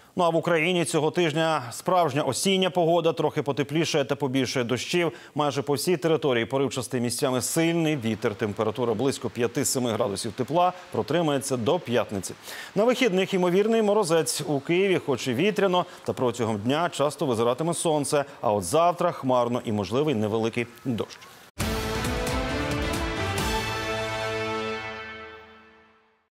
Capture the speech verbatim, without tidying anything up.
Ну а в Україні цього тижня справжня осіння погода, трохи потеплішає та побільшає дощів. Майже по всій території поривчастий, місцями сильний вітер. Температура близько п'яти-семи градусів тепла протримається до п'ятниці. На вихідних ймовірний морозець. У Києві хоч і вітряно, та протягом дня часто визиратиме сонце. А от завтра хмарно і можливий невеликий дощ.